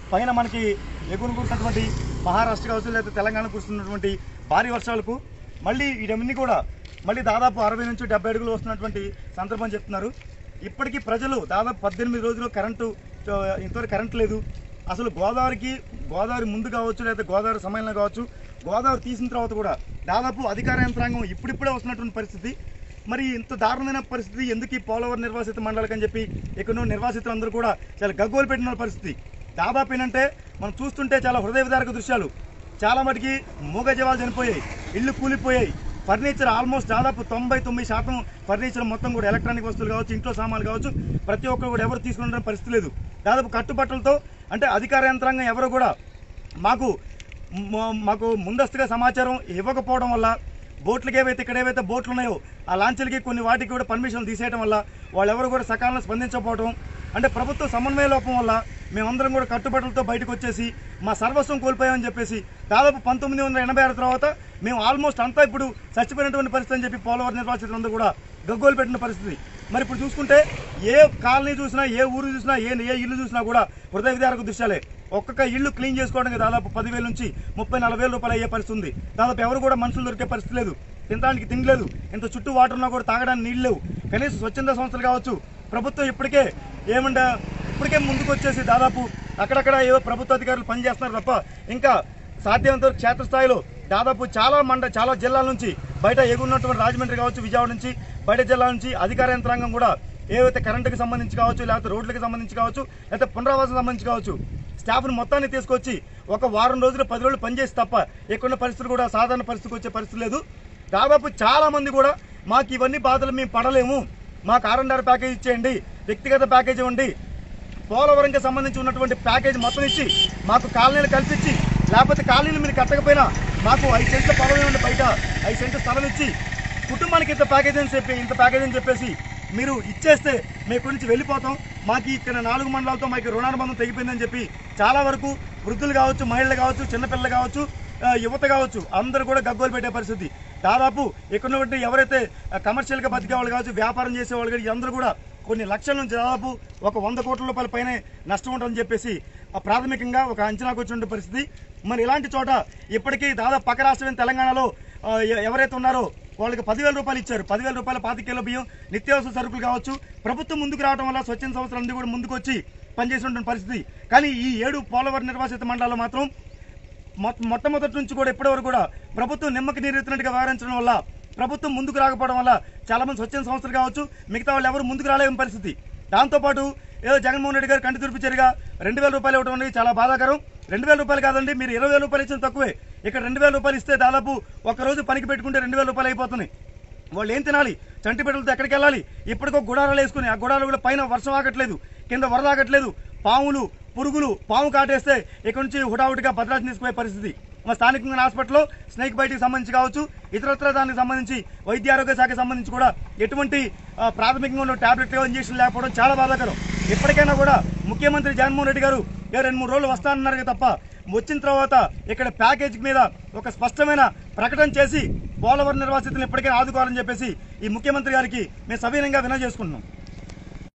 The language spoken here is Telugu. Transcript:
పైన మనకి ఎగురు కురుస్తున్నటువంటి మహారాష్ట్ర కావచ్చు లేదా తెలంగాణ కురుస్తున్నటువంటి భారీ వర్షాలకు మళ్ళీ ఇవన్నీ కూడా మళ్ళీ దాదాపు 60 నుంచి 70 అడుగులు వస్తున్నటువంటి సందర్భం చెప్తున్నారు. ఇప్పటికీ ప్రజలు దాదాపు 18 రోజులు ఇంతవరకు కరెంట్ లేదు. అసలు గోదావరి ముందు కావచ్చు లేదా గోదావరి సమయంలో కావచ్చు, గోదావరి తీసిన తర్వాత కూడా దాదాపు అధికార యంత్రాంగం ఇప్పుడిప్పుడే వస్తున్నటువంటి పరిస్థితి. మరి ఇంత దారుణమైన పరిస్థితి ఎందుకు ఈ పోలవరం నిర్వాసిత మండలికని చెప్పి ఇక్కడ నిర్వాసితులందరూ కూడా చాలా గగ్గోలు పెట్టిన పరిస్థితి. దాదాపు ఏంటంటే మనం చూస్తుంటే చాలా హృదయ విదారక దృశ్యాలు. చాలా మటుకి మూగజీవాలు చనిపోయాయి, ఇళ్ళు కూలిపోయాయి, ఫర్నిచర్ ఆల్మోస్ట్ దాదాపు 99% ఫర్నిచర్ మొత్తం కూడా ఎలక్ట్రానిక్ వస్తువులు కావచ్చు, ఇంట్లో సామాన్లు కావచ్చు, ప్రతి ఒక్కరు కూడా ఎవరు తీసుకునే పరిస్థితి లేదు. దాదాపు కట్టుబట్టలతో అంటే అధికార యంత్రాంగం ఎవరు కూడా మాకు ముందస్తుగా సమాచారం ఇవ్వకపోవడం వల్ల బోట్లకి ఇక్కడ ఏవైతే బోట్లు ఉన్నాయో ఆ లాంచీలకి కొన్ని వాటికి కూడా పర్మిషన్లు తీసేయడం వల్ల వాళ్ళెవరు కూడా సకాలంలో స్పందించకపోవడం, అంటే ప్రభుత్వ సమన్వయ లోపం వల్ల మేమందరం కూడా కట్టుబట్టలతో బయటకు వచ్చేసి మా సర్వస్వం కోల్పోయామని చెప్పేసి దాదాపు 1986 తర్వాత మేము ఆల్మోస్ట్ అంతా ఇప్పుడు చచ్చిపోయినటువంటి పరిస్థితి అని చెప్పి పోలవరం నిర్వాసితులందరూ కూడా గగ్గోలు పెట్టిన పరిస్థితి. మరి ఇప్పుడు చూసుకుంటే ఏ కాలనీ చూసినా, ఏ ఊరు చూసినా, ఏ ఇల్లు చూసినా కూడా హృదయ విదారక దృశ్యాలే. ఒక్కొక్క ఇల్లు క్లీన్ చేసుకోవడానికి దాదాపు 10,000 నుంచి 30-40 రూపాయలు అయ్యే పరిస్థితి ఉంది. దాదాపు ఎవరు కూడా మనుషులు దొరికే పరిస్థితి లేదు, తినడానికి తిండి లేదు, ఇంత చుట్టూ వాటర్ ఉన్నా కూడా తాగడానికి నీళ్ళు లేవు. కనీసం స్వచ్ఛంద సంస్థలు కావచ్చు, ప్రభుత్వం ఇప్పటికే ముందుకు వచ్చేసి దాదాపు అక్కడక్కడ ఏవో ప్రభుత్వ అధికారులు పనిచేస్తున్నారు తప్ప ఇంకా సాధ్యమైనంత క్షేత్రస్థాయిలో దాదాపు చాలా జిల్లాల నుంచి బయట ఎగురున్నటువంటి రాజమండ్రి కావచ్చు, విజయవాడ నుంచి బయట జిల్లాల నుంచి అధికార యంత్రాంగం కూడా ఏవైతే కరెంటుకి సంబంధించి కావచ్చు, లేకపోతే రోడ్లకి సంబంధించి కావచ్చు, లేకపోతే పునరావాసం సంబంధించి కావచ్చు, స్టాఫ్ను మొత్తాన్ని తీసుకొచ్చి ఒక వారం రోజులు 10 రోజులు పనిచేసి తప్ప ఇక్కడున్న పరిస్థితులు కూడా సాధారణ పరిస్థితికి వచ్చే పరిస్థితి లేదు. దాదాపు చాలా మంది కూడా మాకు ఇవన్నీ బాధలు మేము పడలేము, మాకు R&R ప్యాకేజ్ ఇచ్చేయండి, వ్యక్తిగత ప్యాకేజ్ ఇవ్వండి, పోలవరంకి సంబంధించి ఉన్నటువంటి ప్యాకేజ్ మొత్తం ఇచ్చి మాకు కాలనీలు కల్పించి, లేకపోతే కాలనీలు మీరు కట్టకపోయినా మాకు 5 సెంట్ల పొలం ఇవ్వండి, బయట 5 సెంట్ల స్థలం ఇచ్చి కుటుంబానికి ఇంత ప్యాకేజ్ అని చెప్పేసి మీరు ఇచ్చేస్తే మీ గురించి వెళ్ళిపోతాం, మాకు ఇక్కడ 4 మండలాలతో మాకు రుణానుబంధం తెగిపోయిందని చెప్పి చాలా వరకు వృద్ధులు కావచ్చు, మహిళలు కావచ్చు, చిన్నపిల్లలు కావచ్చు, యువత కావచ్చు, అందరూ కూడా గగ్గోలు పెట్టే పరిస్థితి. దాదాపు ఇక్కడ ఉన్నటువంటి ఎవరైతే కమర్షియల్గా బతికే వాళ్ళు కావచ్చు, వ్యాపారం చేసేవాళ్ళు కానీ అందరూ కూడా కొన్ని లక్షల నుంచి దాదాపు ఒక 100 కోట్ల రూపాయల పైన నష్టం ఉంటుందని చెప్పేసి ప్రాథమికంగా ఒక అంచనాకు వచ్చిన పరిస్థితి. మరి ఇలాంటి చోట ఇప్పటికీ దాదాపు పక్క రాష్ట్రమైన తెలంగాణలో ఎవరైతే ఉన్నారో వాళ్ళకి 10,000 రూపాయలు ఇచ్చారు. 10,000 రూపాయలు 5 కిలో బియ్యం, నిత్యావసర సరుకులు కావచ్చు, ప్రభుత్వం ముందుకు రావడం వల్ల స్వచ్ఛంద సంస్థలన్నీ కూడా ముందుకు వచ్చి పనిచేసినటువంటి పరిస్థితి. కానీ ఈ 7 పోలవరం నిర్వాసిత మండలాల్లో మాత్రం మొట్టమొదటి నుంచి కూడా ఇప్పటివరకు కూడా ప్రభుత్వం నిమ్మకి నీరెత్తినట్టుగా వ్యవహరించడం వల్ల, ప్రభుత్వం ముందుకు రాకపోవడం వల్ల చాలా మంది స్వచ్ఛంద సంస్థలు కావచ్చు, మిగతా వాళ్ళు ఎవరు ముందుకు రాలేని పరిస్థితి. దాంతోపాటు ఏదో జగన్మోహన్ రెడ్డి గారు కంటి తుడుపు చర్యగా 2,000 రూపాయలు ఇవ్వడం అనేది చాలా బాధాకరం. 2,000 రూపాయలు కాదండి, మీరు 20,000 రూపాయలు ఇచ్చిన తక్కువే. ఇక్కడ 2,000 రూపాయలు ఇస్తే దాదాపు ఒక్కరోజు పనికి పెట్టుకుంటే 2,000 రూపాయలు అయిపోతున్నాయి. వాళ్ళు ఏం తినాలి? చంటి బిడ్డలతో ఎక్కడికి వెళ్ళాలి? ఇప్పటికో గుడారాలు వేసుకుని ఆ గుడారాలు కూడా పైన వర్షం ఆగట్లేదు, కింద వరద ఆగట్లేదు, పాములు పురుగులు పాము కాటేస్తే ఇక్కడ నుంచి హుటాహుటిగా భద్రాచలం తీసుకుపోయే పరిస్థితి. మా స్థానికంగా హాస్పిటల్లో స్నేక్ బైట్కి సంబంధించి కావచ్చు, ఇతరత్ర దానికి సంబంధించి వైద్య ఆరోగ్య శాఖకి సంబంధించి కూడా ఎటువంటి ప్రాథమికంగా ఉన్న టాబ్లెట్ ఇంజక్షన్ లేకపోవడం చాలా బాధాకరం. ఇప్పటికైనా కూడా ముఖ్యమంత్రి జగన్మోహన్ రెడ్డి గారు 2-3 రోజులు వస్తానన్నారు తప్ప వచ్చిన తర్వాత ఇక్కడ ప్యాకేజ్ మీద ఒక స్పష్టమైన ప్రకటన చేసి పోలవరం నిర్వాసితులను ఇప్పటికైనా ఆదుకోవాలని చెప్పేసి ఈ ముఖ్యమంత్రి గారికి మేము సవినయంగా వినతి చేసుకుంటున్నాం.